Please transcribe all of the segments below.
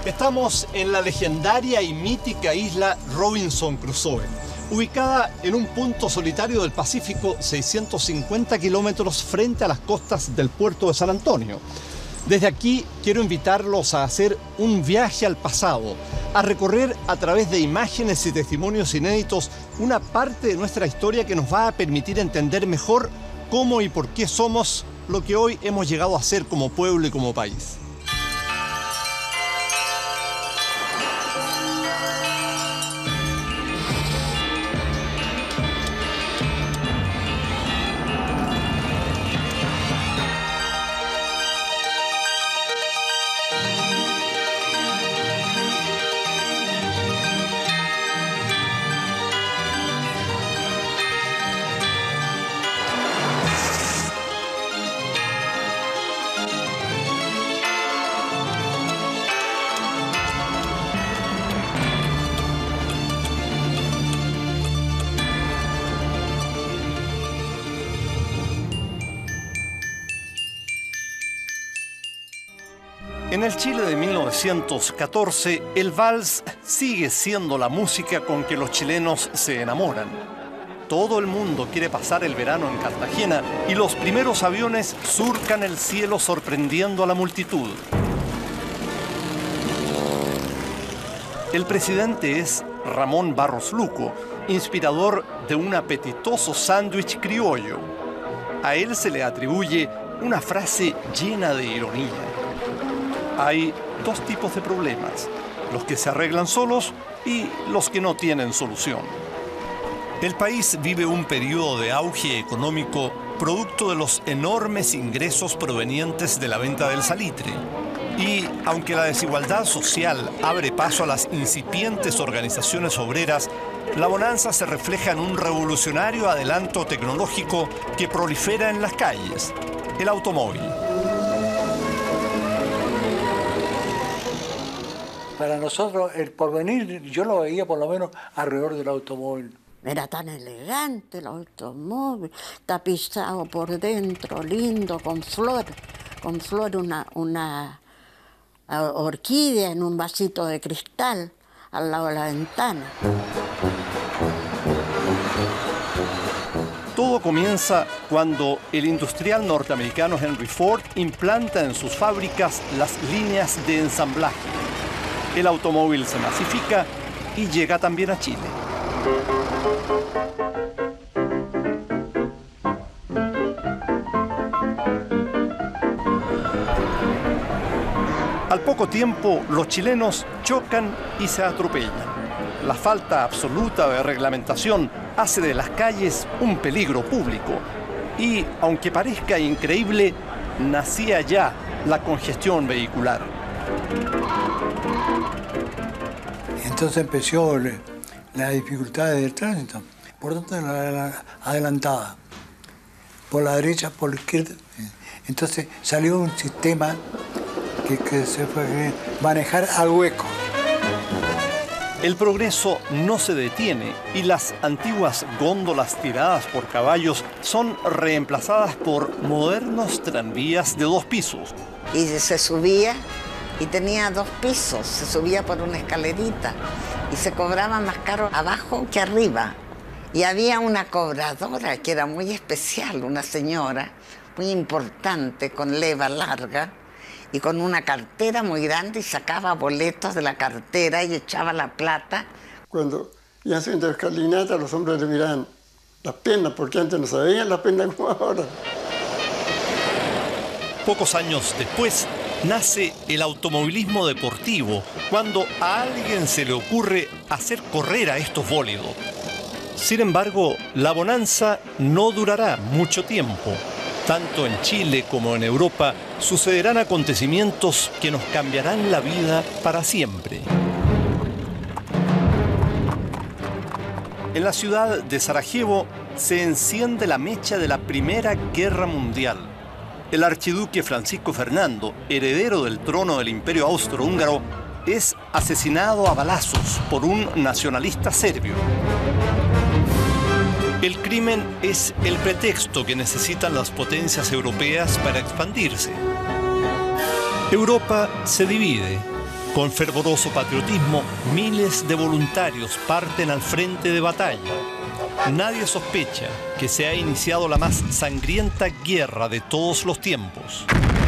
Estamos en la legendaria y mítica isla Robinson Crusoe, ubicada en un punto solitario del Pacífico, 650 kilómetros frente a las costas del puerto de San Antonio. Desde aquí quiero invitarlos a hacer un viaje al pasado, a recorrer a través de imágenes y testimonios inéditos una parte de nuestra historia que nos va a permitir entender mejor cómo y por qué somos lo que hoy hemos llegado a ser como pueblo y como país. En el Chile de 1914, el vals sigue siendo la música con que los chilenos se enamoran. Todo el mundo quiere pasar el verano en Cartagena y los primeros aviones surcan el cielo sorprendiendo a la multitud. El presidente es Ramón Barros Luco, inspirador de un apetitoso sándwich criollo. A él se le atribuye una frase llena de ironía. Hay dos tipos de problemas, los que se arreglan solos y los que no tienen solución. El país vive un periodo de auge económico producto de los enormes ingresos provenientes de la venta del salitre. Y aunque la desigualdad social abre paso a las incipientes organizaciones obreras, la bonanza se refleja en un revolucionario adelanto tecnológico que prolifera en las calles, el automóvil. Para nosotros el porvenir, yo lo veía por lo menos alrededor del automóvil. Era tan elegante el automóvil, tapizado por dentro, lindo, con flor, una orquídea en un vasito de cristal al lado de la ventana. Todo comienza cuando el industrial norteamericano Henry Ford implanta en sus fábricas las líneas de ensamblaje. El automóvil se masifica y llega también a Chile. Al poco tiempo, los chilenos chocan y se atropellan. La falta absoluta de reglamentación hace de las calles un peligro público. Y, aunque parezca increíble, nacía ya la congestión vehicular. Entonces empezó la dificultad del tránsito. Por tanto, la adelantada. Por la derecha, por la izquierda. Entonces salió un sistema que se fue manejar al hueco. El progreso no se detiene y las antiguas góndolas tiradas por caballos son reemplazadas por modernos tranvías de 2 pisos. Y se subía y tenía 2 pisos, se subía por una escalerita y se cobraba más caro abajo que arriba. Y había una cobradora que era muy especial, una señora muy importante con leva larga y con una cartera muy grande y sacaba boletos de la cartera y echaba la plata. Cuando iban subiendo la escalinata, los hombres le miraban las piernas, porque antes no se veían las piernas como ahora. Pocos años después, nace el automovilismo deportivo, cuando a alguien se le ocurre hacer correr a estos bólidos. Sin embargo, la bonanza no durará mucho tiempo. Tanto en Chile como en Europa sucederán acontecimientos que nos cambiarán la vida para siempre. En la ciudad de Sarajevo se enciende la mecha de la Primera Guerra Mundial. El archiduque Francisco Fernando, heredero del trono del Imperio Austrohúngaro, es asesinado a balazos por un nacionalista serbio. El crimen es el pretexto que necesitan las potencias europeas para expandirse. Europa se divide Con fervoroso patriotismo, miles de voluntarios parten al frente de batalla. Nadie sospecha que se ha iniciado la más sangrienta guerra de todos los tiempos.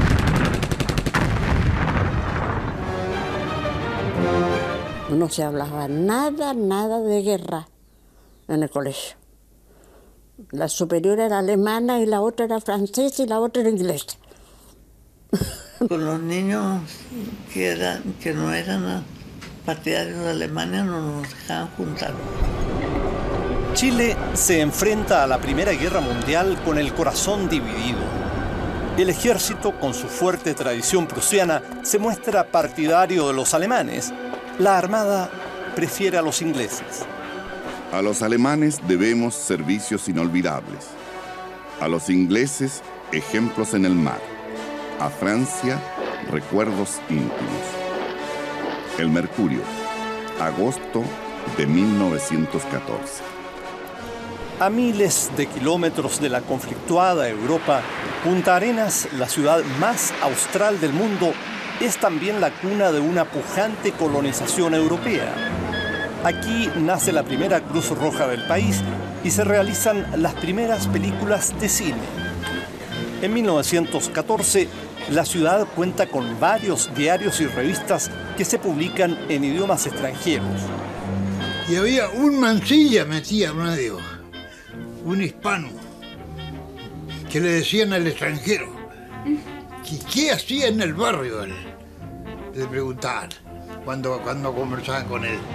No se hablaba nada de guerra en el colegio. La superior era alemana y la otra era francesa y la otra era inglesa. Con los niños que no eran partidarios de Alemania no nos dejaban juntar. Chile se enfrenta a la Primera Guerra Mundial con el corazón dividido. El ejército, con su fuerte tradición prusiana, se muestra partidario de los alemanes. La Armada prefiere a los ingleses. A los alemanes debemos servicios inolvidables. A los ingleses, ejemplos en el mar. A Francia, recuerdos íntimos. El Mercurio, agosto de 1914. A miles de kilómetros de la conflictuada Europa, Punta Arenas, la ciudad más austral del mundo, es también la cuna de una pujante colonización europea. Aquí nace la primera Cruz Roja del país y se realizan las primeras películas de cine. En 1914, la ciudad cuenta con varios diarios y revistas que se publican en idiomas extranjeros. Y había un Mansilla metía radio, un hispano, que le decían al extranjero, ¿qué hacía en el barrio él? Le preguntaban cuando conversaban con él.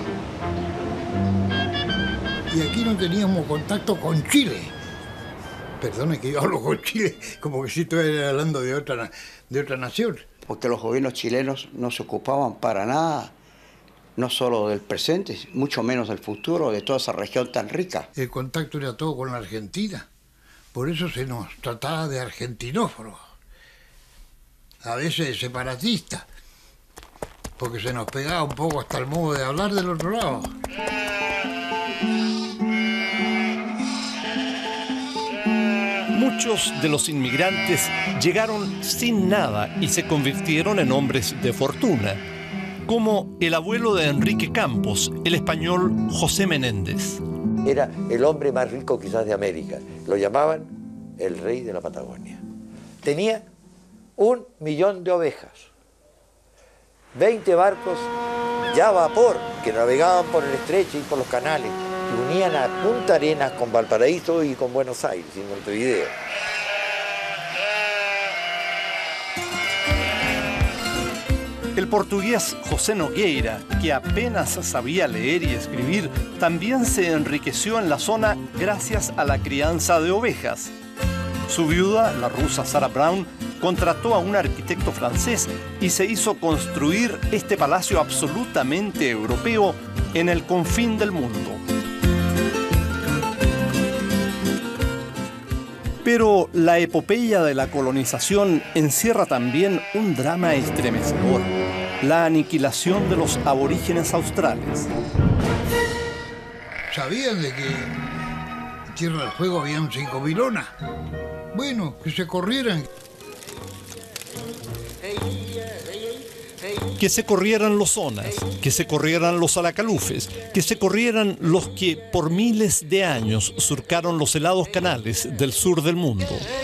Y aquí no teníamos contacto con Chile. Perdone que yo hablo con Chile como que si estuviera hablando de otra nación. Porque los gobiernos chilenos no se ocupaban para nada, no solo del presente, mucho menos del futuro, de toda esa región tan rica. El contacto era todo con la Argentina. Por eso se nos trataba de argentinófonos. A veces separatistas. Porque se nos pegaba un poco hasta el modo de hablar del otro lado. Muchos de los inmigrantes llegaron sin nada y se convirtieron en hombres de fortuna, como el abuelo de Enrique Campos, el español José Menéndez. Era el hombre más rico quizás de América. Lo llamaban el rey de la Patagonia. Tenía 1 millón de ovejas, 20 barcos ya a vapor que navegaban por el estrecho y por los canales y unían a Punta Arenas con Valparaíso y con Buenos Aires y Montevideo. El portugués José Nogueira, que apenas sabía leer y escribir, también se enriqueció en la zona gracias a la crianza de ovejas. Su viuda, la rusa Sarah Brown, contrató a un arquitecto francés y se hizo construir este palacio absolutamente europeo en el confín del mundo. Pero la epopeya de la colonización encierra también un drama estremecedor: la aniquilación de los aborígenes australes. ¿Sabían de que en Tierra del Fuego habían 5 milonas? Bueno, que se corrieran. Que se corrieran los zonas, que se corrieran los alacalufes, que se corrieran los que por miles de años surcaron los helados canales del sur del mundo.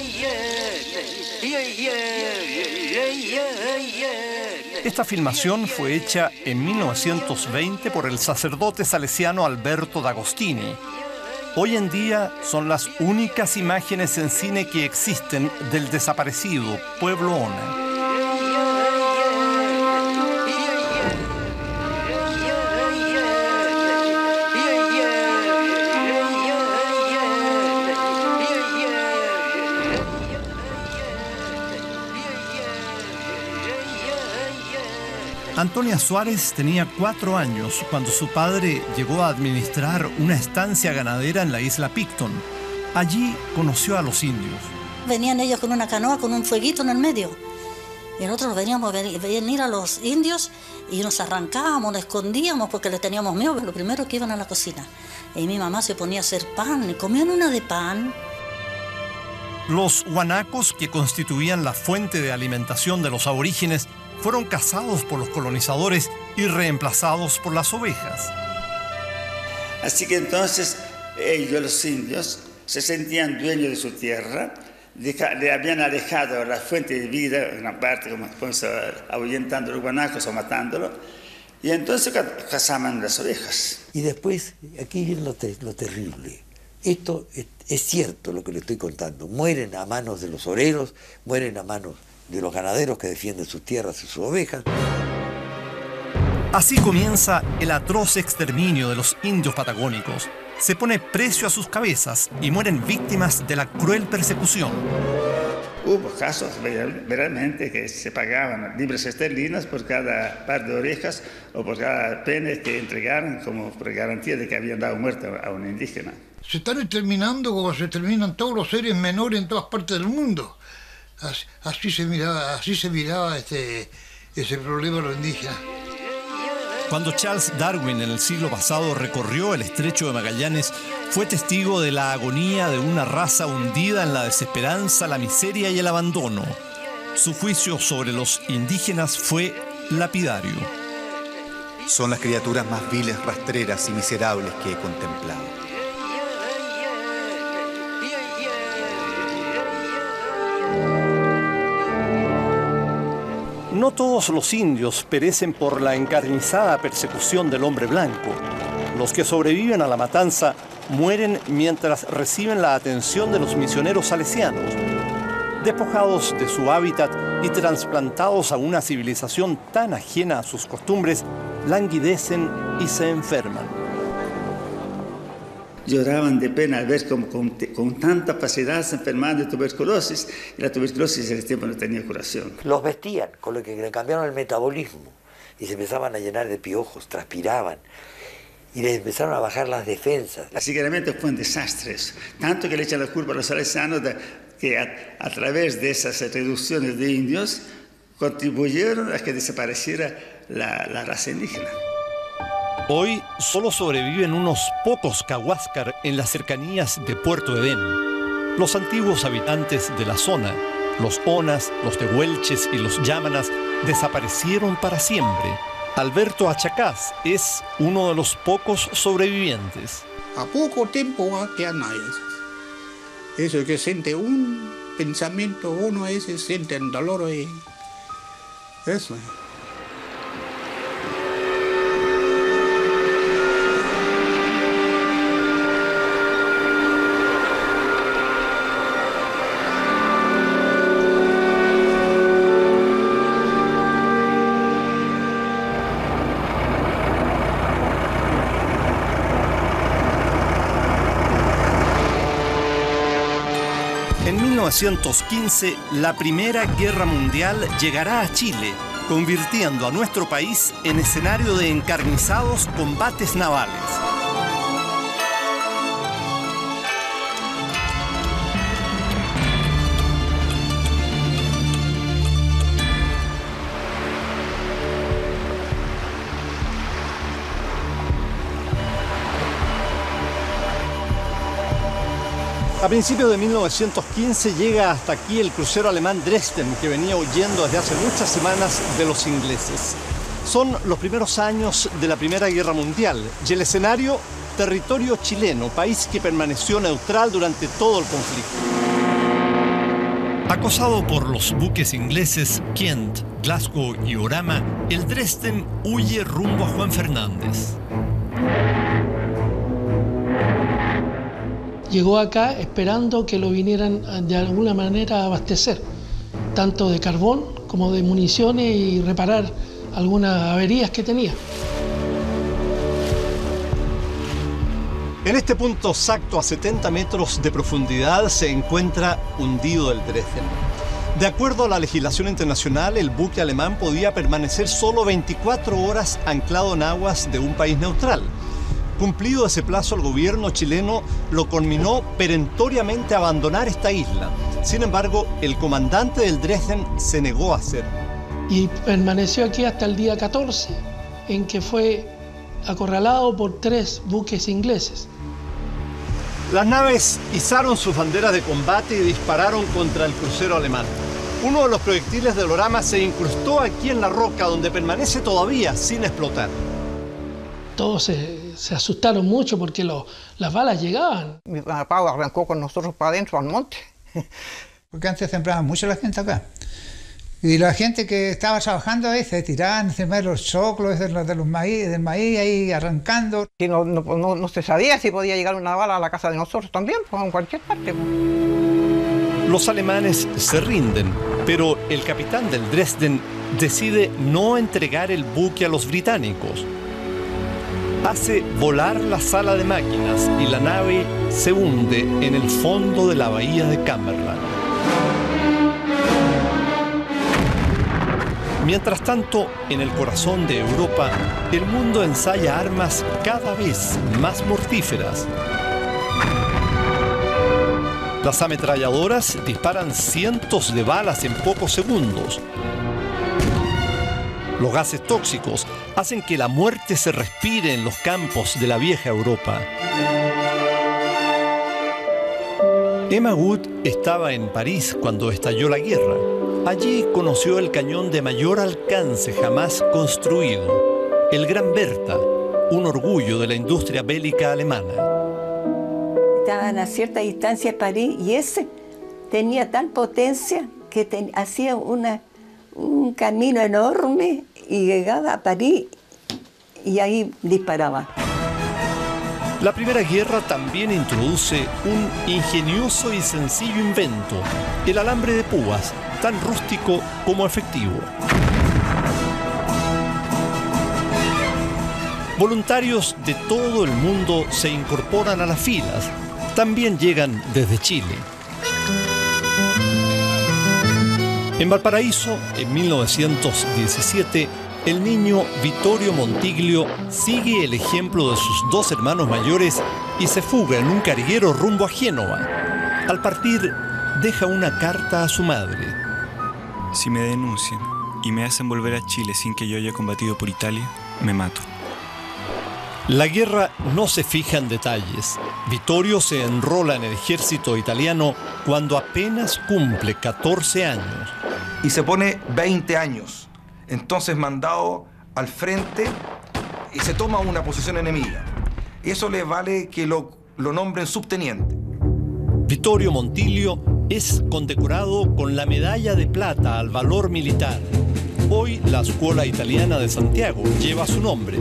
Esta filmación fue hecha en 1920 por el sacerdote salesiano Alberto D'Agostini. Hoy en día son las únicas imágenes en cine que existen del desaparecido pueblo Ona. Antonia Suárez tenía 4 años cuando su padre llegó a administrar una estancia ganadera en la isla Picton. Allí conoció a los indios. Venían ellos con una canoa con un fueguito en el medio. Y nosotros veníamos venir a los indios y nos arrancábamos, nos escondíamos porque les teníamos miedo. Lo primero que iban a la cocina. Y mi mamá se ponía a hacer pan y comían una de pan. Los guanacos, que constituían la fuente de alimentación de los aborígenes, fueron cazados por los colonizadores y reemplazados por las ovejas. Así que entonces ellos, los indios, se sentían dueños de su tierra, le habían alejado la fuente de vida, en una parte, como ahuyentando los guanacos o matándolo, y entonces cazaban las ovejas. Y después, aquí viene lo terrible. Esto es cierto lo que le estoy contando. Mueren a manos de los oreros, mueren a manos de los ganaderos que defienden sus tierras y sus ovejas. Así comienza el atroz exterminio de los indios patagónicos. Se pone precio a sus cabezas y mueren víctimas de la cruel persecución. Hubo casos realmente que se pagaban libras esterlinas por cada par de orejas o por cada pene que entregaran como por garantía de que habían dado muerte a un indígena. Se están exterminando como se exterminan todos los seres menores en todas partes del mundo. Así se miraba ese problema de los indígenas. Cuando Charles Darwin en el siglo pasado recorrió el estrecho de Magallanes, fue testigo de la agonía de una raza hundida en la desesperanza, la miseria y el abandono. Su juicio sobre los indígenas fue lapidario. Son las criaturas más viles, rastreras y miserables que he contemplado. No todos los indios perecen por la encarnizada persecución del hombre blanco. Los que sobreviven a la matanza mueren mientras reciben la atención de los misioneros salesianos. Despojados de su hábitat y trasplantados a una civilización tan ajena a sus costumbres, languidecen y se enferman. Lloraban de pena al ver cómo con tanta facilidad se enfermaban de tuberculosis, y la tuberculosis en ese tiempo no tenía curación. Los vestían, con lo que le cambiaron el metabolismo, y se empezaban a llenar de piojos, transpiraban, y les empezaron a bajar las defensas. Así que realmente fue un desastre eso. Tanto que le echan la culpa a los salesianos que a través de esas reducciones de indios contribuyeron a que desapareciera la raza indígena. Hoy solo sobreviven unos pocos Cahuáscar en las cercanías de Puerto Edén. Los antiguos habitantes de la zona, los Onas, los Tehuelches y los Yámanas, desaparecieron para siempre. Alberto Achacás es uno de los pocos sobrevivientes. A poco tiempo ya no hay eso que siente un pensamiento, uno ese siente el dolor y eso. En 1915, la Primera Guerra Mundial llegará a Chile, convirtiendo a nuestro país en escenario de encarnizados combates navales. A principios de 1915 llega hasta aquí el crucero alemán Dresden, que venía huyendo desde hace muchas semanas de los ingleses. Son los primeros años de la Primera Guerra Mundial y el escenario, territorio chileno, país que permaneció neutral durante todo el conflicto. Acosado por los buques ingleses Kent, Glasgow y Orama, el Dresden huye rumbo a Juan Fernández. Llegó acá esperando que lo vinieran de alguna manera a abastecer, tanto de carbón como de municiones y reparar algunas averías que tenía. En este punto exacto, a 70 metros de profundidad, se encuentra hundido el Dresden. De acuerdo a la legislación internacional, el buque alemán podía permanecer solo 24 horas anclado en aguas de un país neutral. Cumplido ese plazo, el gobierno chileno lo conminó perentoriamente a abandonar esta isla. Sin embargo, el comandante del Dresden se negó a hacerlo. Y permaneció aquí hasta el día 14, en que fue acorralado por 3 buques ingleses. Las naves izaron sus banderas de combate y dispararon contra el crucero alemán. Uno de los proyectiles del Orama se incrustó aquí en la roca, donde permanece todavía sin explotar. Todos se asustaron mucho porque las balas llegaban. Mi papá arrancó con nosotros para adentro al monte. Porque antes sembraba mucho la gente acá. Y la gente que estaba trabajando ahí se tiraban encima de los choclos, del maíz ahí arrancando. Y no se sabía si podía llegar una bala a la casa de nosotros también, pues en cualquier parte. Los alemanes se rinden, pero el capitán del Dresden decide no entregar el buque a los británicos. Hace volar la sala de máquinas y la nave se hunde en el fondo de la bahía de Cumberland. Mientras tanto, en el corazón de Europa, el mundo ensaya armas cada vez más mortíferas. Las ametralladoras disparan cientos de balas en pocos segundos. Los gases tóxicos hacen que la muerte se respire en los campos de la vieja Europa. Emma Wood estaba en París cuando estalló la guerra. Allí conoció el cañón de mayor alcance jamás construido, el Gran Bertha, un orgullo de la industria bélica alemana. Estaban a cierta distancia de París y ese tenía tal potencia que hacía un camino enorme y llegaba a París y ahí disparaba. La Primera Guerra también introduce un ingenioso y sencillo invento, el alambre de púas, tan rústico como efectivo. Voluntarios de todo el mundo se incorporan a las filas. También llegan desde Chile. En Valparaíso, en 1917, el niño Vittorio Montiglio sigue el ejemplo de sus dos hermanos mayores y se fuga en un carguero rumbo a Génova. Al partir, deja una carta a su madre. Si me denuncian y me hacen volver a Chile sin que yo haya combatido por Italia, me mato. La guerra no se fija en detalles. Vittorio se enrola en el ejército italiano cuando apenas cumple 14 años. Y se pone 20 años. Entonces mandado al frente y se toma una posición enemiga. Eso le vale que lo nombren subteniente. Vittorio Montiglio es condecorado con la medalla de plata al valor militar. Hoy la Escuela Italiana de Santiago lleva su nombre.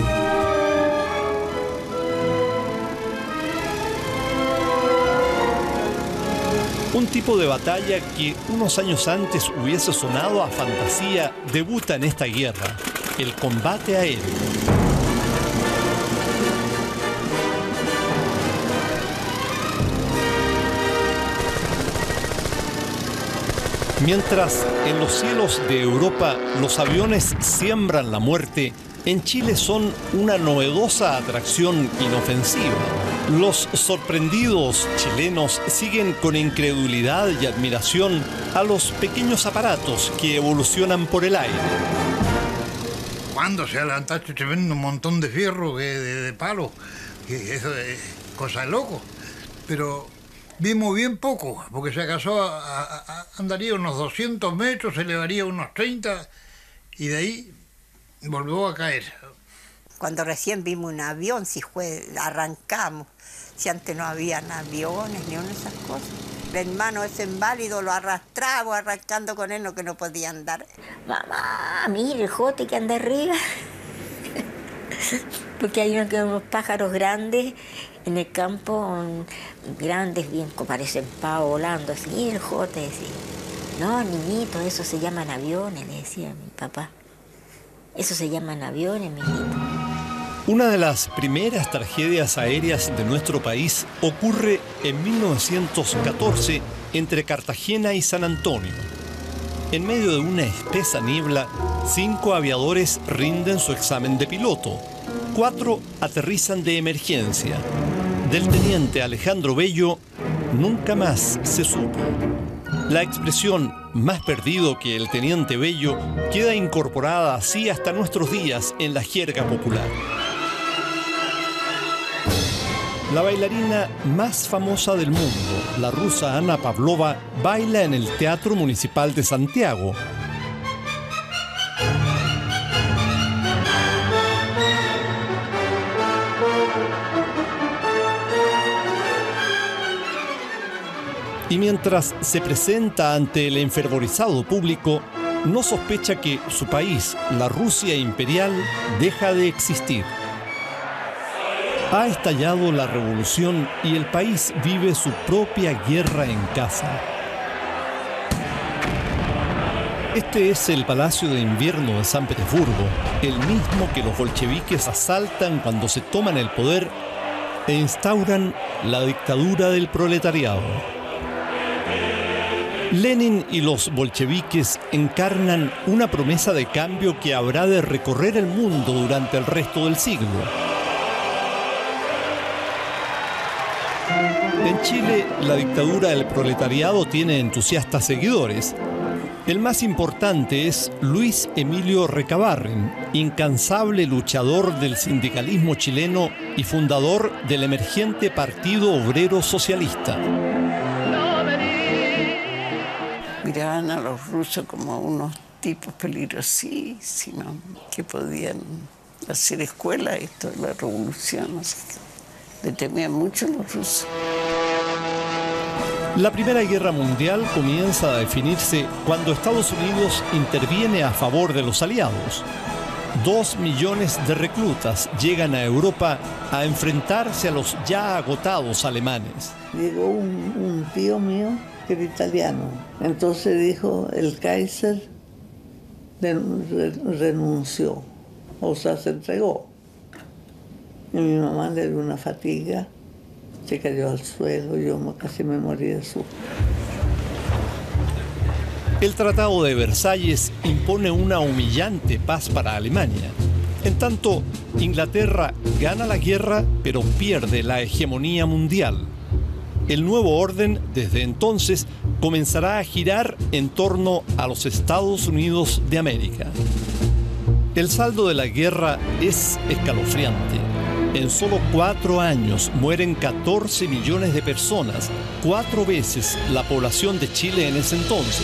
Un tipo de batalla que unos años antes hubiese sonado a fantasía debuta en esta guerra, el combate aéreo. Mientras en los cielos de Europa los aviones siembran la muerte, en Chile son una novedosa atracción inofensiva. Los sorprendidos chilenos siguen con incredulidad y admiración a los pequeños aparatos que evolucionan por el aire. Cuando se adelantó este tremendo montón de fierro, de palo, que eso es cosa de loco. Pero vimos bien poco, porque si acaso andaría unos 200 metros, se elevaría unos 30 y de ahí volvió a caer. Cuando recién vimos un avión, arrancamos. Si antes no habían aviones ni una de esas cosas. El hermano ese inválido lo arrastraba arrancando con él, que no podía andar. Mamá, mire el jote que anda arriba. Porque hay unos pájaros grandes en el campo, grandes, bien, que parecen pavos volando así. Y el jote decía, no, niñito, eso se llaman aviones, le decía mi papá. Eso se llaman aviones, mijito. Una de las primeras tragedias aéreas de nuestro país ocurre en 1914 entre Cartagena y San Antonio. En medio de una espesa niebla, 5 aviadores rinden su examen de piloto. 4 aterrizan de emergencia. Del teniente Alejandro Bello nunca más se supo. La expresión "más perdido que el teniente Bello" queda incorporada así hasta nuestros días en la jerga popular. La bailarina más famosa del mundo, la rusa Ana Pavlova, baila en el Teatro Municipal de Santiago. Y mientras se presenta ante el enfervorizado público, no sospecha que su país, la Rusia imperial, deja de existir. Ha estallado la revolución y el país vive su propia guerra en casa. Este es el Palacio de Invierno de San Petersburgo, el mismo que los bolcheviques asaltan cuando se toman el poder e instauran la dictadura del proletariado. Lenin y los bolcheviques encarnan una promesa de cambio que habrá de recorrer el mundo durante el resto del siglo. En Chile, la dictadura del proletariado tiene entusiastas seguidores. El más importante es Luis Emilio Recabarren, incansable luchador del sindicalismo chileno y fundador del emergente Partido Obrero Socialista. Miraban a los rusos como unos tipos peligrosísimos que podían hacer escuela esto de la revolución. Así que le temían mucho los rusos. La Primera Guerra Mundial comienza a definirse cuando Estados Unidos interviene a favor de los aliados. 2 millones de reclutas llegan a Europa a enfrentarse a los ya agotados alemanes. Llegó un tío mío que era italiano. Entonces dijo, el Kaiser renunció, o sea, se entregó. Y mi mamá le dio una fatiga, se cayó al suelo, yo casi me morí de susto. El Tratado de Versalles impone una humillante paz para Alemania. En tanto, Inglaterra gana la guerra, pero pierde la hegemonía mundial. El nuevo orden, desde entonces, comenzará a girar en torno a los Estados Unidos de América. El saldo de la guerra es escalofriante. En solo 4 años mueren 14 millones de personas, 4 veces la población de Chile en ese entonces.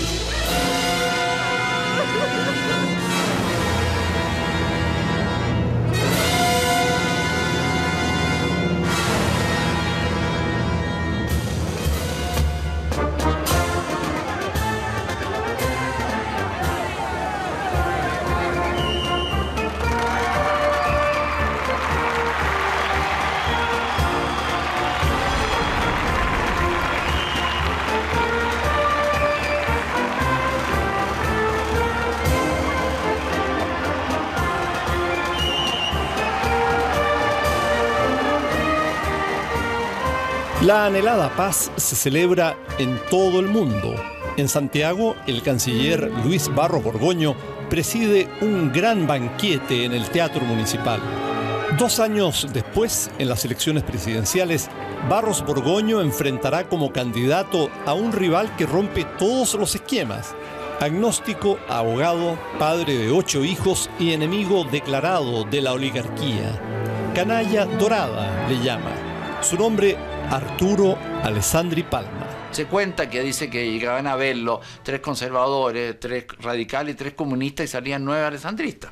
La anhelada paz se celebra en todo el mundo. En Santiago, el canciller Luis Barros Borgoño preside un gran banquete en el Teatro Municipal. 2 años después, en las elecciones presidenciales, Barros Borgoño enfrentará como candidato a un rival que rompe todos los esquemas. Agnóstico, abogado, padre de 8 hijos y enemigo declarado de la oligarquía. Canalla dorada le llama. Su nombre, Arturo Alessandri Palma. Se cuenta que dice que llegaban a verlo 3 conservadores, 3 radicales y 3 comunistas y salían 9 alessandristas.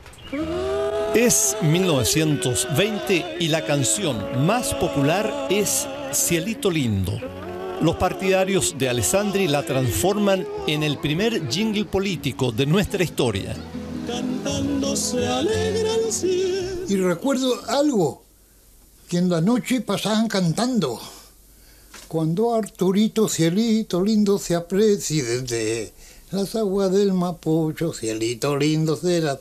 Es 1920 y la canción más popular es Cielito Lindo. Los partidarios de Alessandri la transforman en el primer jingle político de nuestra historia. Cantando se alegra el cielo. Y recuerdo algo que en la noche pasaban cantando. Cuando Arturito, cielito lindo, se aprecie desde las aguas del Mapocho, cielito lindo será.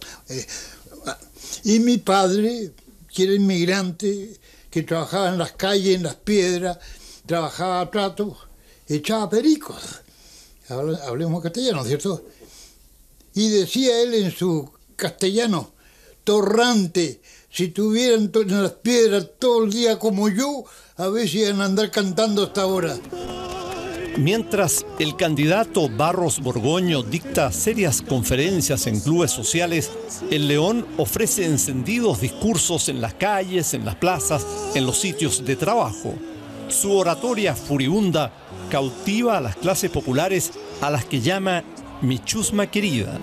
Y mi padre, que era inmigrante, que trabajaba en las calles, en las piedras, trabajaba a trato, echaba pericos. Hablemos castellano, ¿cierto? Y decía él en su castellano, torrante, si tuvieran en las piedras todo el día como yo, a ver si iban a andar cantando hasta ahora. Mientras el candidato Barros Borgoño dicta serias conferencias en clubes sociales, el León ofrece encendidos discursos en las calles, en las plazas, en los sitios de trabajo. Su oratoria furibunda cautiva a las clases populares, a las que llama mi chusma querida.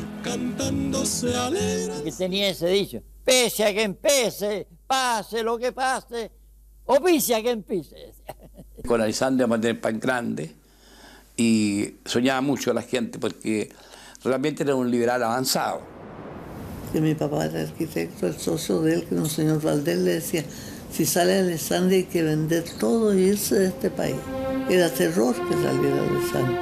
Que tenía ese dicho: pese a quien pese, pase lo que pase, o pise a quien pise. Con Alessandri a mantener pan grande, y soñaba mucho la gente porque realmente era un liberal avanzado. Que mi papá era arquitecto, el socio de él, que era un señor Valdés, le decía: si sale Alessandri hay que vender todo y irse de este país. Era terror que saliera Alessandri.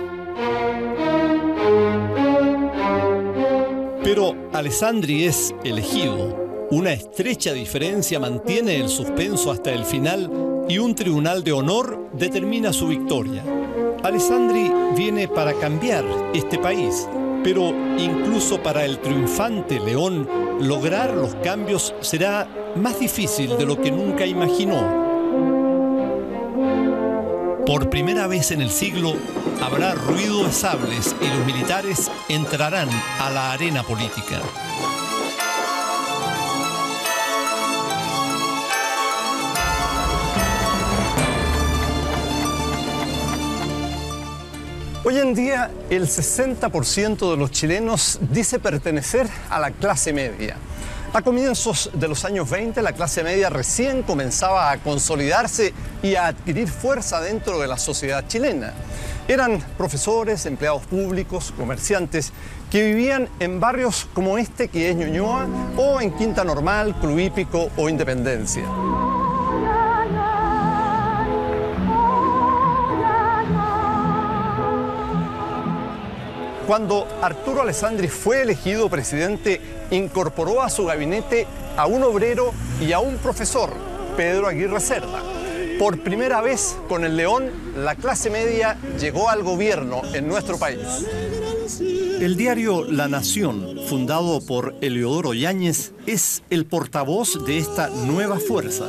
Pero Alessandri es elegido. Una estrecha diferencia mantiene el suspenso hasta el final y un tribunal de honor determina su victoria. Alessandri viene para cambiar este país, pero incluso para el triunfante León, lograr los cambios será más difícil de lo que nunca imaginó. Por primera vez en el siglo, habrá ruido de sables y los militares entrarán a la arena política. Hoy en día, el 60% de los chilenos dice pertenecer a la clase media. A comienzos de los años 20, la clase media recién comenzaba a consolidarse y a adquirir fuerza dentro de la sociedad chilena. Eran profesores, empleados públicos, comerciantes, que vivían en barrios como este que es Ñuñoa, o en Quinta Normal, Club Hípico o Independencia. Cuando Arturo Alessandri fue elegido presidente, incorporó a su gabinete a un obrero y a un profesor, Pedro Aguirre Cerda. Por primera vez con el León, la clase media llegó al gobierno en nuestro país. El diario La Nación, fundado por Eliodoro Yáñez, es el portavoz de esta nueva fuerza.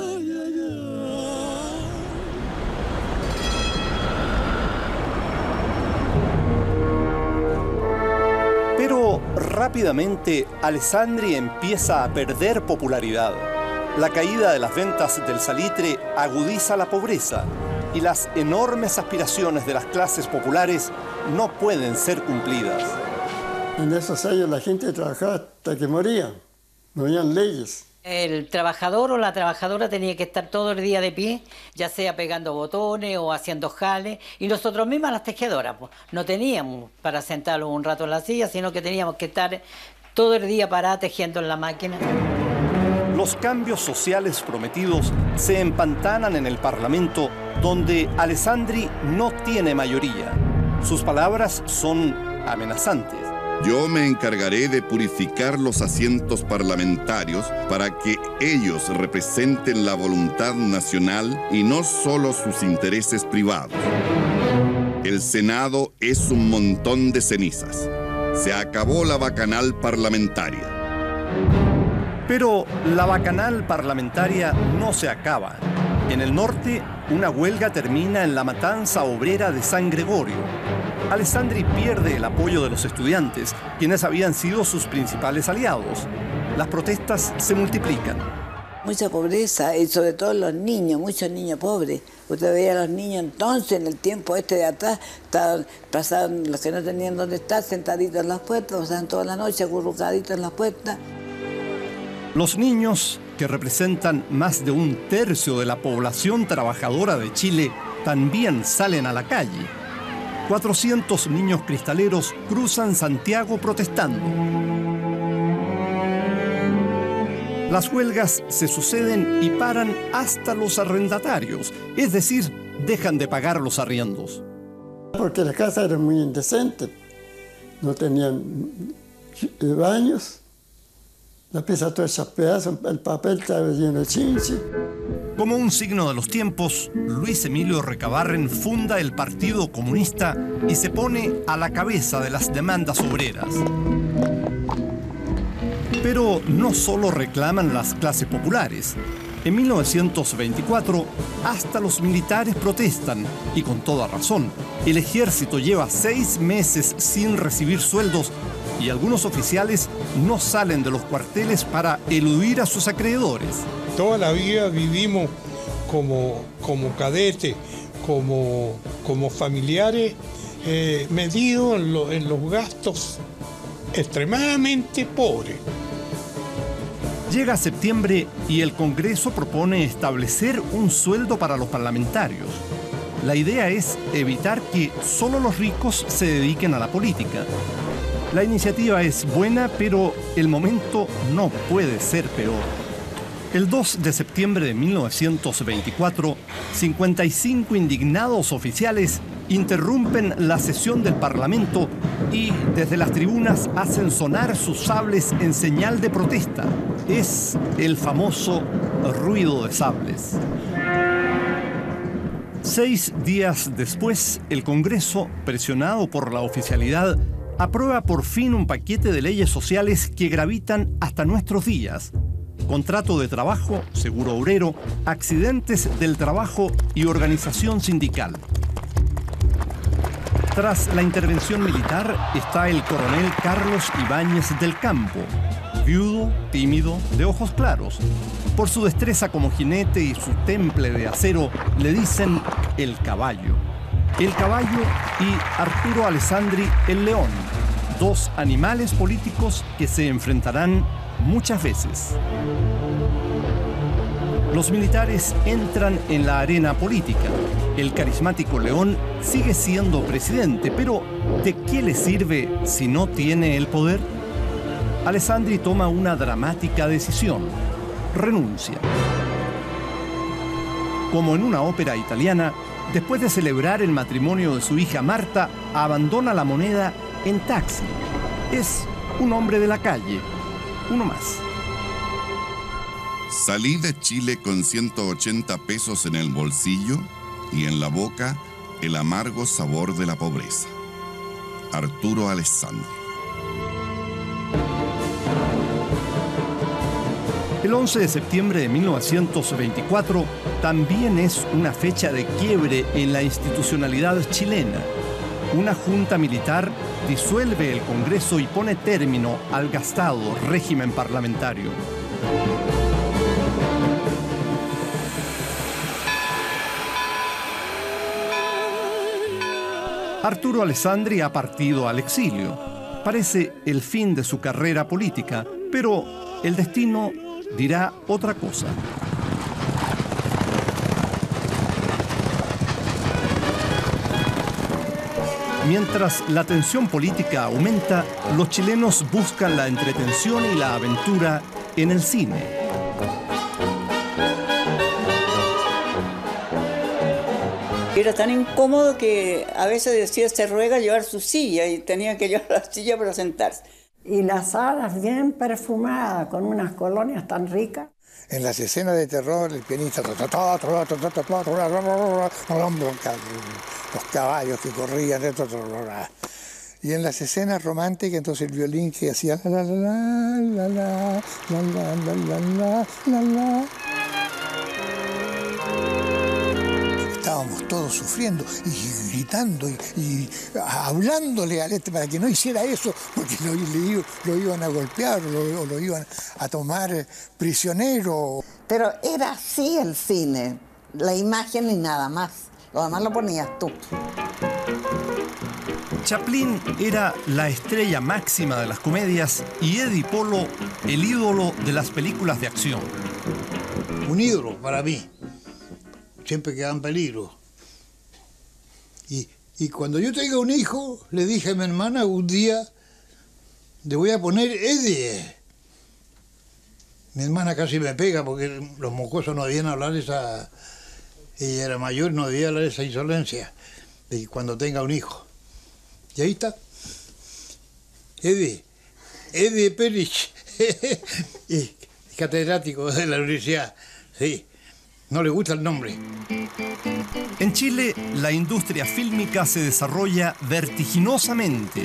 Pero rápidamente Alessandri empieza a perder popularidad. La caída de las ventas del salitre agudiza la pobreza y las enormes aspiraciones de las clases populares no pueden ser cumplidas. En esos años la gente trabajaba hasta que moría, no habían leyes. El trabajador o la trabajadora tenía que estar todo el día de pie, ya sea pegando botones o haciendo jales, y nosotros mismas las tejedoras, pues, no teníamos para sentarlos un rato en la silla, sino que teníamos que estar todo el día paradas tejiendo en la máquina. Los cambios sociales prometidos se empantanan en el Parlamento, donde Alessandri no tiene mayoría. Sus palabras son amenazantes. Yo me encargaré de purificar los asientos parlamentarios para que ellos representen la voluntad nacional y no solo sus intereses privados. El Senado es un montón de cenizas. Se acabó la bacanal parlamentaria. Pero la bacanal parlamentaria no se acaba. En el norte, una huelga termina en la matanza obrera de San Gregorio. Alessandri pierde el apoyo de los estudiantes, quienes habían sido sus principales aliados. Las protestas se multiplican. Mucha pobreza, y sobre todo los niños, muchos niños pobres. Usted veía a los niños entonces, en el tiempo este de atrás, pasaban los que no tenían dónde estar, sentaditos en las puertas, pasaban toda la noche acurrucaditos en las puertas. Los niños, que representan más de un tercio de la población trabajadora de Chile, también salen a la calle. 400 niños cristaleros cruzan Santiago protestando. Las huelgas se suceden y paran hasta los arrendatarios, es decir, dejan de pagar los arriendos. Porque las casas eran muy indecentes, no tenían baños. La pieza toda esa pedazos, el papel estaba lleno de chinche. Como un signo de los tiempos, Luis Emilio Recabarren funda el Partido Comunista y se pone a la cabeza de las demandas obreras. Pero no solo reclaman las clases populares. En 1924, hasta los militares protestan, y con toda razón. El ejército lleva 6 meses sin recibir sueldos y algunos oficiales no salen de los cuarteles para eludir a sus acreedores. Toda la vida vivimos como cadetes, como familiares, medidos en los gastos extremadamente pobres. Llega septiembre y el Congreso propone establecer un sueldo para los parlamentarios. La idea es evitar que solo los ricos se dediquen a la política. La iniciativa es buena, pero el momento no puede ser peor. El 2 de septiembre de 1924, 55 indignados oficiales interrumpen la sesión del Parlamento y desde las tribunas hacen sonar sus sables en señal de protesta. Es el famoso ruido de sables. 6 días después, el Congreso, presionado por la oficialidad, aprueba por fin un paquete de leyes sociales que gravitan hasta nuestros días. Contrato de trabajo, seguro obrero, accidentes del trabajo y organización sindical. Tras la intervención militar está el coronel Carlos Ibáñez del Campo, viudo, tímido, de ojos claros. Por su destreza como jinete y su temple de acero, le dicen el caballo. El caballo y Arturo Alessandri el león, 2 animales políticos que se enfrentarán muchas veces. Los militares entran en la arena política. El carismático León sigue siendo presidente, pero ¿de qué le sirve si no tiene el poder? Alessandri toma una dramática decisión. Renuncia. Como en una ópera italiana, después de celebrar el matrimonio de su hija Marta, abandona la moneda en taxi. Es un hombre de la calle, uno más. Salí de Chile con 180 pesos en el bolsillo y en la boca el amargo sabor de la pobreza. Arturo Alessandri. El 11 de septiembre de 1924 también es una fecha de quiebre en la institucionalidad chilena. Una junta militar disuelve el Congreso y pone término al gastado régimen parlamentario. Arturo Alessandri ha partido al exilio. Parece el fin de su carrera política, pero el destino dirá otra cosa. Mientras la tensión política aumenta, los chilenos buscan la entretención y la aventura en el cine. Era tan incómodo que a veces decía se ruega llevar su silla y tenía que llevar la silla para sentarse. Y las salas bien perfumadas, con unas colonias tan ricas. En las escenas de terror, el pianista, los caballos que corrían, y en las escenas románticas, entonces el violín que hacía la la la la la la la la la la. Estábamos todos sufriendo y gritando y hablándole al para que no hiciera eso, porque lo iban a golpear o lo iban a tomar prisionero. Pero era así el cine, la imagen y nada más. Lo demás lo ponías tú. Chaplin era la estrella máxima de las comedias y Eddie Polo el ídolo de las películas de acción. Un ídolo para mí. Siempre quedaba en peligro. Y cuando yo tenga un hijo, le dije a mi hermana un día, le voy a poner Eddie. Mi hermana casi me pega porque los mocosos no debían hablar esa... Ella era mayor, no debía hablar esa insolencia de cuando tenga un hijo. Y ahí está. Eddie Perich, y catedrático de la universidad, sí. No le gusta el nombre. En Chile, la industria fílmica se desarrolla vertiginosamente.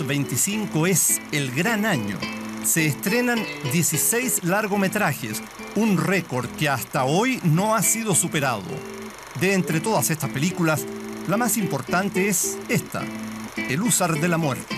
1925 es el gran año. Se estrenan 16 largometrajes, Un récord que hasta hoy no ha sido superado. De entre todas estas películas, la más importante es esta, El Húsar de la Muerte.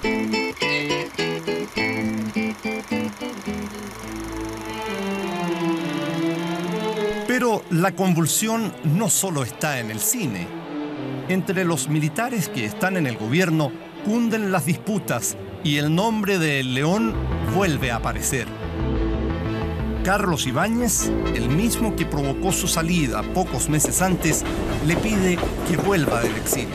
Pero la convulsión no solo está en el cine. Entre los militares que están en el gobierno cunden las disputas y el nombre de El León vuelve a aparecer. Carlos Ibáñez, el mismo que provocó su salida pocos meses antes, le pide que vuelva del exilio.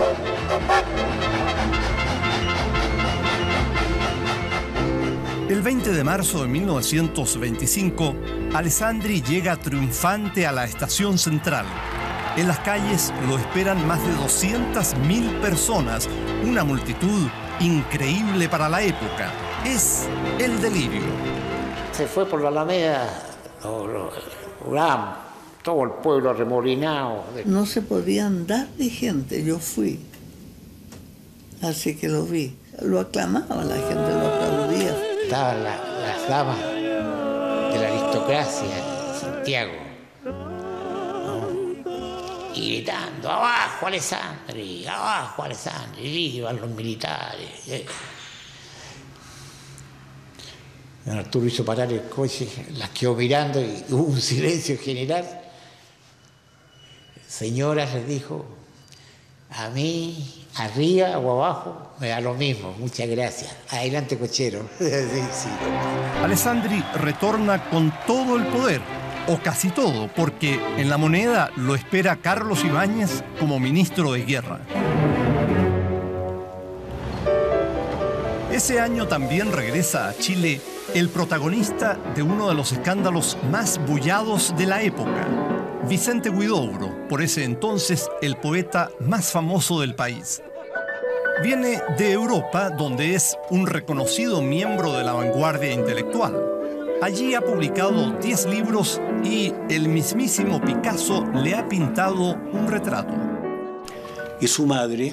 El 20 de marzo de 1925, Alessandri llega triunfante a la estación central. En las calles lo esperan más de 200.000 personas, una multitud increíble para la época. Es el delirio. Se fue por la Alameda, todo el pueblo arremolinado. No se podía andar de gente, yo fui. Así que lo vi. Lo aclamaba, la gente lo aplaudía. Estaban las damas de la aristocracia de Santiago, ¿no? Y gritando, abajo Alessandri, abajo Alessandri, y iban los militares. Arturo hizo parar el coche, las quedó mirando y hubo un silencio general. Señoras, les dijo, a mí, arriba o abajo, me da lo mismo, muchas gracias. Adelante, cochero. Sí, sí. Alessandri retorna con todo el poder, o casi todo, porque en La Moneda lo espera Carlos Ibáñez como ministro de Guerra. Ese año también regresa a Chile el protagonista de uno de los escándalos más bullados de la época, Vicente Huidobro, por ese entonces el poeta más famoso del país. Viene de Europa, donde es un reconocido miembro de la vanguardia intelectual. Allí ha publicado 10 libros y el mismísimo Picasso le ha pintado un retrato. Y su madre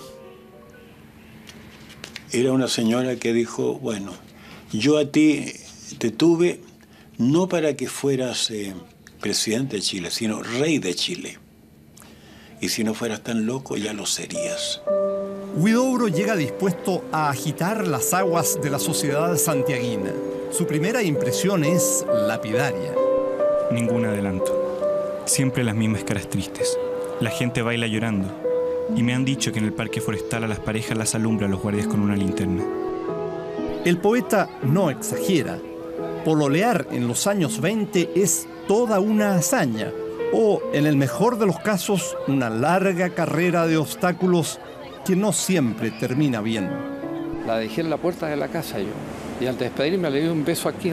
era una señora que dijo, bueno, yo a ti te tuve no para que fueras presidente de Chile, sino rey de Chile. Y si no fueras tan loco, ya lo serías. Huidobro llega dispuesto a agitar las aguas de la sociedad santiaguina. Su primera impresión es lapidaria. Ningún adelanto. Siempre las mismas caras tristes. La gente baila llorando. Y me han dicho que en el parque forestal a las parejas las alumbra los guardias con una linterna. El poeta no exagera. Pololear en los años 20 es toda una hazaña, o, en el mejor de los casos, una larga carrera de obstáculos que no siempre termina bien. La dejé en la puerta de la casa yo, y al despedirme le di un beso aquí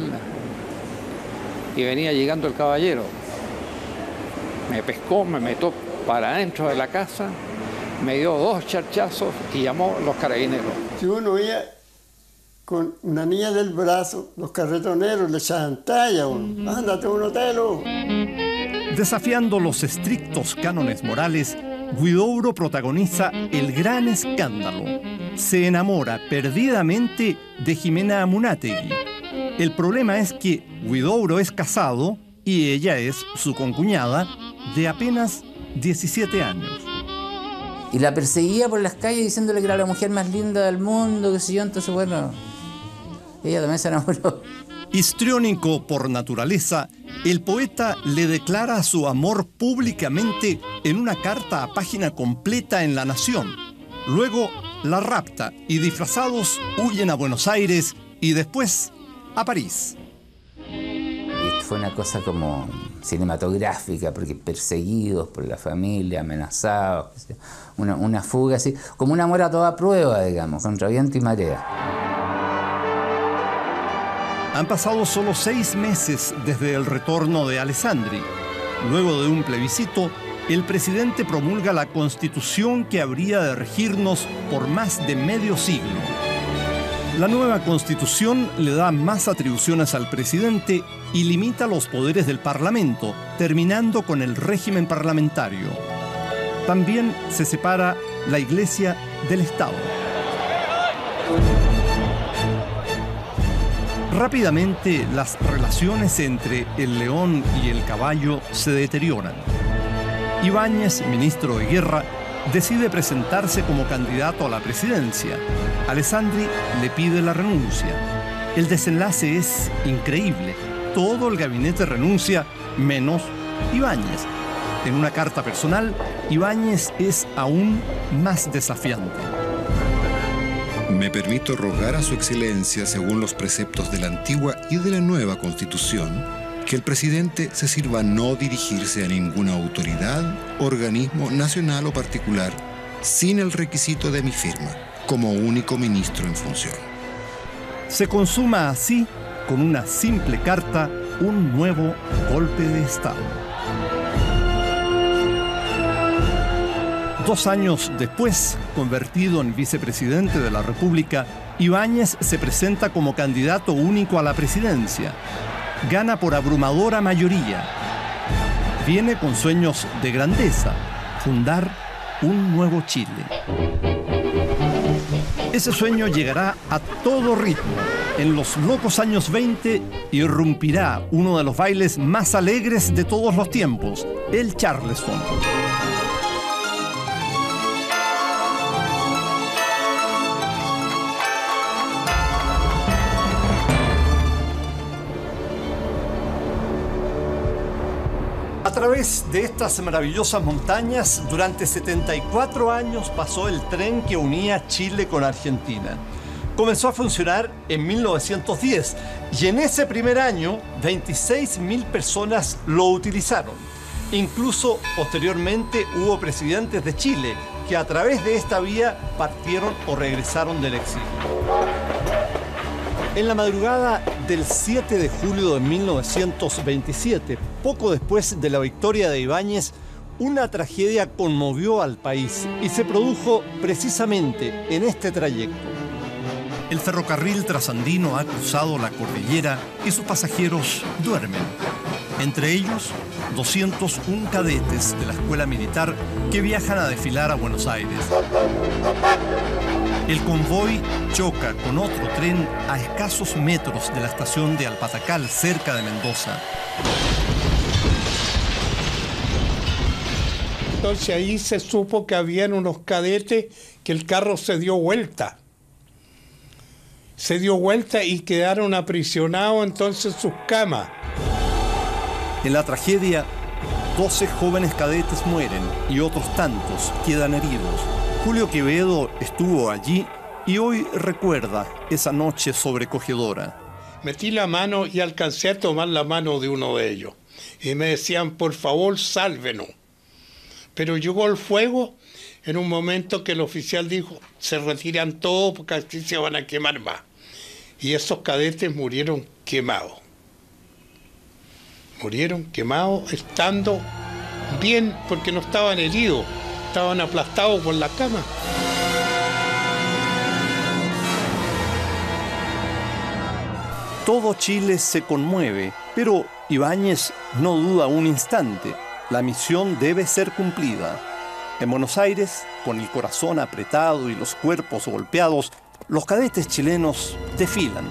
y venía llegando el caballero. Me pescó, me metió para adentro de la casa, me dio 2 charchazos y llamó a los carabineros. Si uno veía con una niña del brazo, los carretoneros le echaban talla, ándate a un hotel. Desafiando los estrictos cánones morales, Huidobro protagoniza el gran escándalo. Se enamora perdidamente de Jimena Amunátegui. El problema es que Huidobro es casado y ella es su concuñada de apenas 17 años. Y la perseguía por las calles diciéndole que era la mujer más linda del mundo, qué sé yo. Entonces, bueno, ella también se enamoró. Histriónico por naturaleza, el poeta le declara su amor públicamente en una carta a página completa en La Nación. Luego la rapta y disfrazados huyen a Buenos Aires y después a París. Y fue una cosa como cinematográfica, porque perseguidos por la familia, amenazados, una fuga así, como un amor a toda prueba, digamos, contra viento y marea. Han pasado solo 6 meses desde el retorno de Alessandri. Luego de un plebiscito, el presidente promulga la Constitución que habría de regirnos por más de medio siglo. La nueva Constitución le da más atribuciones al presidente y limita los poderes del Parlamento, terminando con el régimen parlamentario. También se separa la Iglesia del Estado. Rápidamente, las relaciones entre el león y el caballo se deterioran. Ibáñez, ministro de Guerra, decide presentarse como candidato a la presidencia. Alessandri le pide la renuncia. El desenlace es increíble. Todo el gabinete renuncia, menos Ibáñez. En una carta personal, Ibáñez es aún más desafiante. Me permito rogar a su excelencia, según los preceptos de la antigua y de la nueva Constitución, que el presidente se sirva no dirigirse a ninguna autoridad, organismo nacional o particular, sin el requisito de mi firma, como único ministro en función. Se consuma así, con una simple carta, un nuevo golpe de Estado. 2 años después, convertido en vicepresidente de la República, Ibáñez se presenta como candidato único a la presidencia. Gana por abrumadora mayoría. Viene con sueños de grandeza, fundar un nuevo Chile. Ese sueño llegará a todo ritmo. En los locos años 20 irrumpirá uno de los bailes más alegres de todos los tiempos, el Charleston. A través de estas maravillosas montañas, durante 74 años pasó el tren que unía Chile con Argentina. Comenzó a funcionar en 1910 y en ese primer año 26.000 personas lo utilizaron. Incluso posteriormente hubo presidentes de Chile que a través de esta vía partieron o regresaron del exilio. En la madrugada del 7 de julio de 1927, poco después de la victoria de Ibáñez, una tragedia conmovió al país y se produjo precisamente en este trayecto. El ferrocarril trasandino ha cruzado la cordillera y sus pasajeros duermen. Entre ellos, 201 cadetes de la escuela militar que viajan a desfilar a Buenos Aires. El convoy choca con otro tren a escasos metros de la estación de Alpatacal, cerca de Mendoza. Entonces ahí se supo que habían unos cadetes que el carro se dio vuelta. Se dio vuelta y quedaron aprisionados entonces sus camas. En la tragedia, 12 jóvenes cadetes mueren y otros tantos quedan heridos. Julio Quevedo estuvo allí y hoy recuerda esa noche sobrecogedora. Metí la mano y alcancé a tomar la mano de uno de ellos. Y me decían, por favor, sálvenos. Pero llegó el fuego en un momento que el oficial dijo, se retiran todos porque así se van a quemar más. Y esos cadetes murieron quemados. Murieron quemados estando bien porque no estaban heridos, estaban aplastados por la cama. Todo Chile se conmueve, pero Ibáñez no duda un instante. La misión debe ser cumplida. En Buenos Aires, con el corazón apretado y los cuerpos golpeados, los cadetes chilenos desfilan.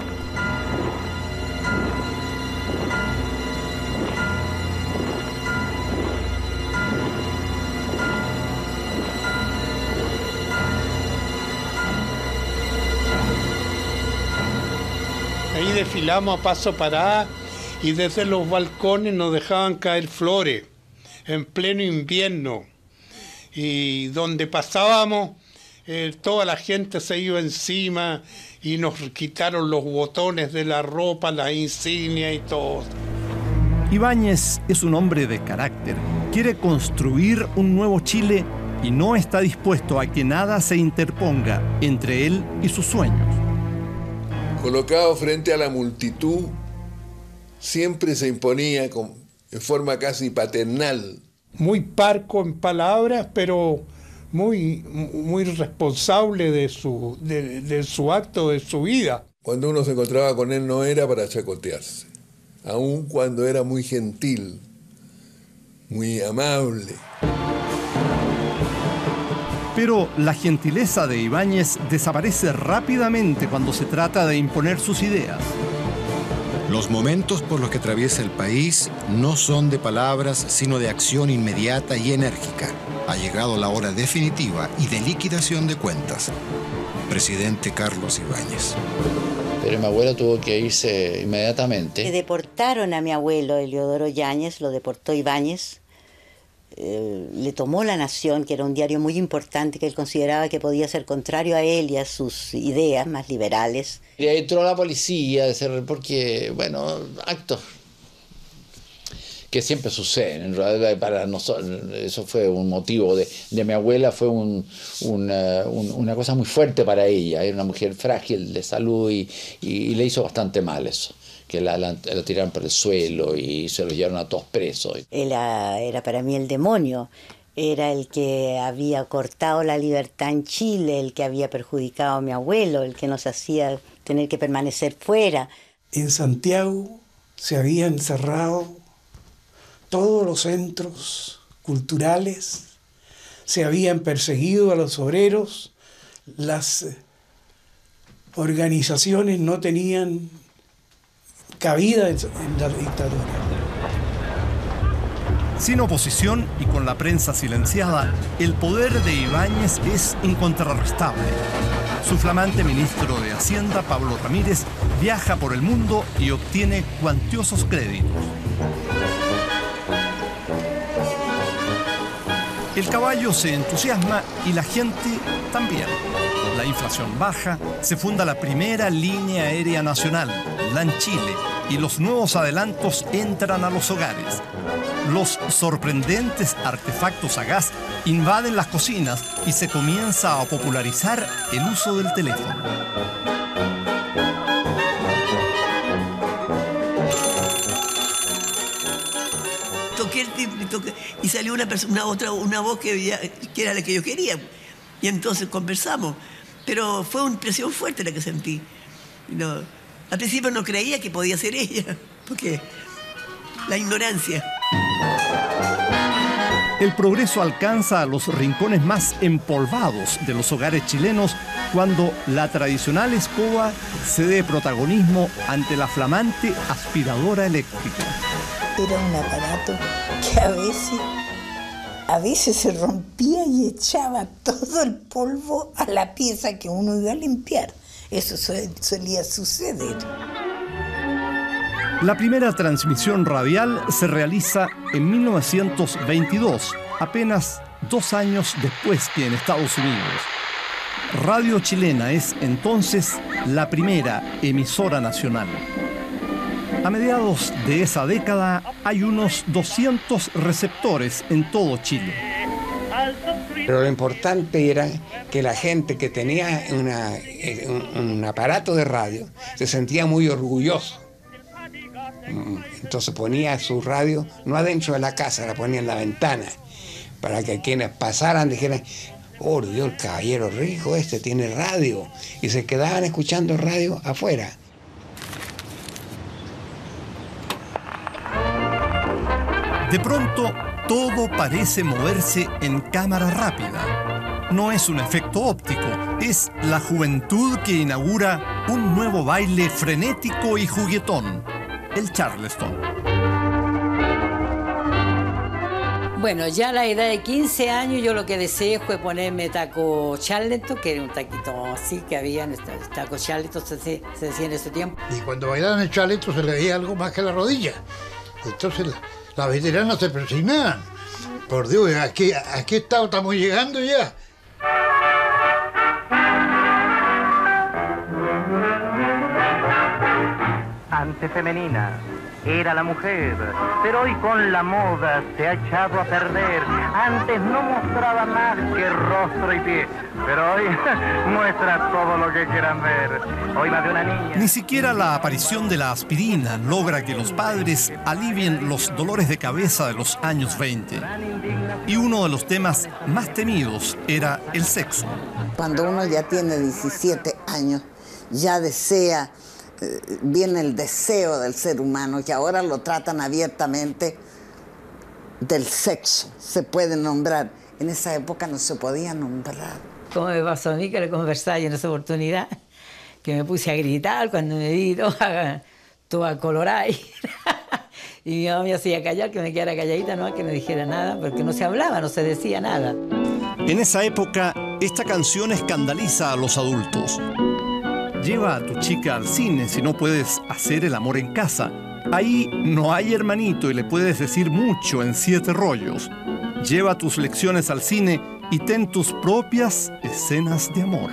Ahí desfilamos a paso parada y desde los balcones nos dejaban caer flores en pleno invierno. Y donde pasábamos, toda la gente se iba encima y nos quitaron los botones de la ropa, las insignias y todo. Ibáñez es un hombre de carácter. Quiere construir un nuevo Chile y no está dispuesto a que nada se interponga entre él y sus sueños. Colocado frente a la multitud, siempre se imponía en forma casi paternal. Muy parco en palabras, pero muy responsable de su acto, de su vida. Cuando uno se encontraba con él no era para chacotearse, aun cuando era muy gentil, muy amable. Pero la gentileza de Ibáñez desaparece rápidamente cuando se trata de imponer sus ideas. Los momentos por los que atraviesa el país no son de palabras, sino de acción inmediata y enérgica. Ha llegado la hora definitiva y de liquidación de cuentas. Presidente Carlos Ibáñez. Pero mi abuelo tuvo que irse inmediatamente. Le deportaron a mi abuelo, Eliodoro Yáñez, lo deportó Ibáñez. Le tomó La Nación, que era un diario muy importante que él consideraba que podía ser contrario a él y a sus ideas más liberales. Y ahí entró la policía, porque, bueno, actos que siempre suceden. En realidad, para nosotros, eso fue un motivo de mi abuela, fue una cosa muy fuerte para ella. Era una mujer frágil de salud y le hizo bastante mal eso. Que la tiraron por el suelo y se los llevaron a todos presos. Era para mí el demonio. Era el que había cortado la libertad en Chile, el que había perjudicado a mi abuelo, el que nos hacía tener que permanecer fuera. En Santiago se habían cerrado todos los centros culturales, se habían perseguido a los obreros, las organizaciones no tenían cabida en la dictadura. Sin oposición y con la prensa silenciada, el poder de Ibáñez es incontrarrestable. Su flamante ministro de Hacienda, Pablo Ramírez, viaja por el mundo y obtiene cuantiosos créditos. El caballo se entusiasma y la gente también. La inflación baja, se funda la primera línea aérea nacional, LAN Chile, y los nuevos adelantos entran a los hogares. Los sorprendentes artefactos a gas invaden las cocinas y se comienza a popularizar el uso del teléfono. Toqué el timbre y salió una voz que era la que yo quería. Y entonces conversamos. Pero fue una impresión fuerte la que sentí. No, al principio no creía que podía ser ella, porque la ignorancia. El progreso alcanza a los rincones más empolvados de los hogares chilenos cuando la tradicional escoba cede protagonismo ante la flamante aspiradora eléctrica. Era un aparato que a veces se rompía y echaba todo el polvo a la pieza que uno iba a limpiar. Eso solía suceder. La primera transmisión radial se realiza en 1922, apenas 2 años después que en Estados Unidos. Radio Chilena es entonces la primera emisora nacional. A mediados de esa década hay unos 200 receptores en todo Chile. Pero lo importante era que la gente que tenía un aparato de radio se sentía muy orgulloso. Entonces ponía su radio no adentro de la casa, la ponía en la ventana, para que quienes pasaran dijeran: oh Dios, el caballero rico tiene radio, y se quedaban escuchando radio afuera. De pronto, todo parece moverse en cámara rápida. No es un efecto óptico, es la juventud que inaugura un nuevo baile frenético y juguetón, el Charleston. Bueno, ya a la edad de 15 años yo lo que deseé fue ponerme taco Charleston, que era un taquito así que había, taco Charleston se decía en ese tiempo. Y cuando bailaban el Charleston se le veía algo más que la rodilla. Entonces las veteranas se persignaban. Por Dios, ¿a qué estado estamos llegando ya? Antefemenina era la mujer, pero hoy con la moda se ha echado a perder. Antes no mostraba más que rostro y pie, pero hoy muestra todo lo que quieran ver. Hoy más de una niña. Ni siquiera la aparición de la aspirina logra que los padres alivien los dolores de cabeza de los años 20. Y uno de los temas más temidos era el sexo. Cuando uno ya tiene 17 años, ya desea, viene el deseo del ser humano, que ahora lo tratan abiertamente, del sexo, se puede nombrar. En esa época no se podía nombrar. Como me pasó a mí, que le conversaba en esa oportunidad, que me puse a gritar cuando me vi toda colorada. Y mi mamá me hacía callar, que me quedara calladita, no que no dijera nada, porque no se hablaba, no se decía nada. En esa época, esta canción escandaliza a los adultos. Lleva a tu chica al cine si no puedes hacer el amor en casa. Ahí no hay hermanito y le puedes decir mucho en 7 rollos. Lleva tus lecciones al cine y ten tus propias escenas de amor.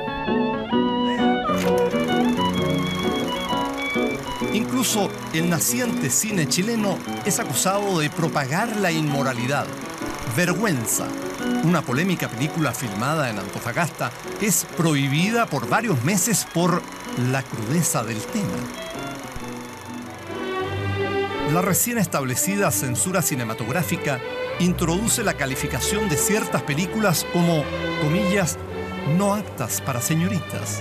Incluso el naciente cine chileno es acusado de propagar la inmoralidad. Vergüenza, una polémica película filmada en Antofagasta, es prohibida por varios meses por la crudeza del tema. La recién establecida censura cinematográfica introduce la calificación de ciertas películas como, comillas, no aptas para señoritas.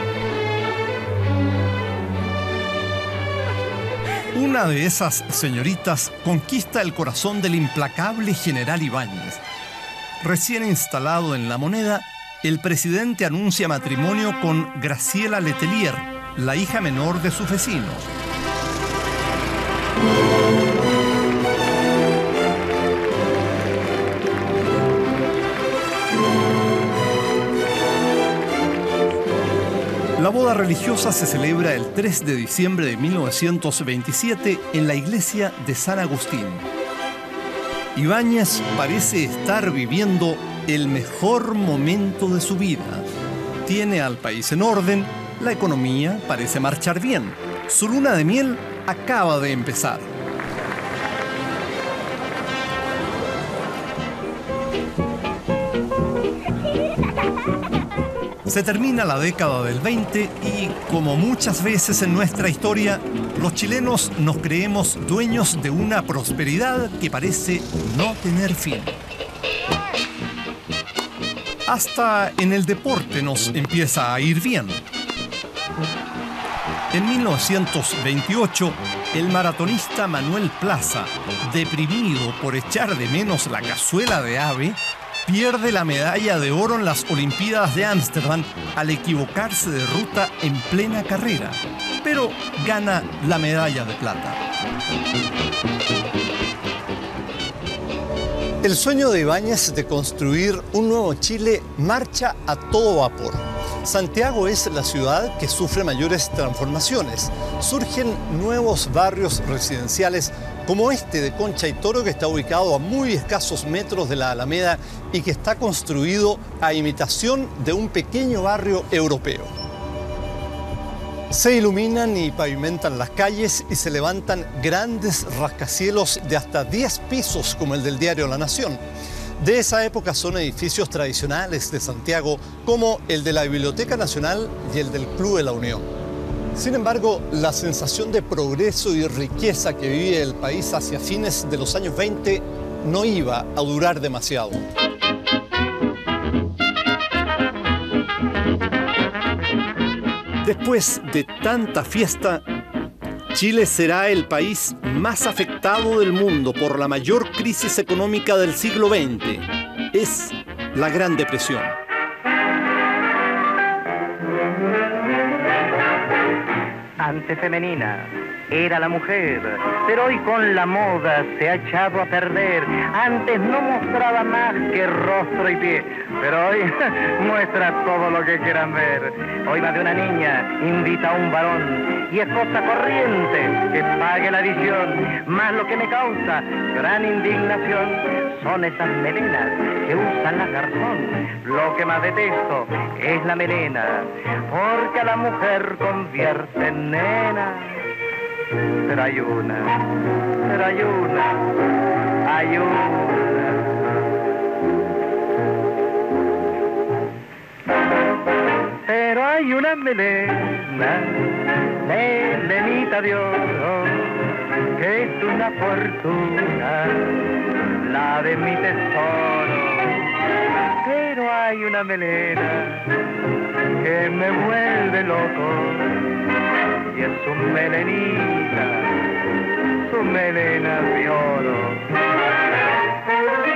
Una de esas señoritas conquista el corazón del implacable general Ibáñez. Recién instalado en La Moneda, el presidente anuncia matrimonio con Graciela Letelier, la hija menor de sus vecinos. La boda religiosa se celebra el 3 de diciembre de 1927 en la iglesia de San Agustín. Ibáñez parece estar viviendo el mejor momento de su vida. Tiene al país en orden, la economía parece marchar bien. Su luna de miel acaba de empezar. Se termina la década del 20 y, como muchas veces en nuestra historia, los chilenos nos creemos dueños de una prosperidad que parece no tener fin. Hasta en el deporte nos empieza a ir bien. En 1928, el maratonista Manuel Plaza, deprimido por echar de menos la cazuela de ave, pierde la medalla de oro en las Olimpiadas de Ámsterdam al equivocarse de ruta en plena carrera, pero gana la medalla de plata. El sueño de Ibáñez de construir un nuevo Chile marcha a todo vapor. Santiago es la ciudad que sufre mayores transformaciones. Surgen nuevos barrios residenciales como este de Concha y Toro, que está ubicado a muy escasos metros de la Alameda y que está construido a imitación de un pequeño barrio europeo. Se iluminan y pavimentan las calles y se levantan grandes rascacielos de hasta 10 pisos como el del diario La Nación. De esa época son edificios tradicionales de Santiago como el de la Biblioteca Nacional y el del Club de la Unión. Sin embargo, la sensación de progreso y riqueza que vive el país hacia fines de los años 20 no iba a durar demasiado. Después de tanta fiesta, Chile será el país más afectado del mundo por la mayor crisis económica del siglo XX. Es la Gran Depresión. Antefemenina era la mujer, pero hoy con la moda se ha echado a perder. Antes no mostraba más que rostro y pie, pero hoy muestra todo lo que quieran ver. Hoy más de una niña invita a un varón y es cosa corriente que pague la adición. Más lo que me causa gran indignación son esas melenas que usan las garzón. Lo que más detesto es la melena, porque a la mujer convierte en nena. Pero hay una, hay una. Pero hay una melena, melenita de oro, que es una fortuna, la de mi tesoro. Pero hay una melena que me vuelve loco, y es su melenita, su melena de oro.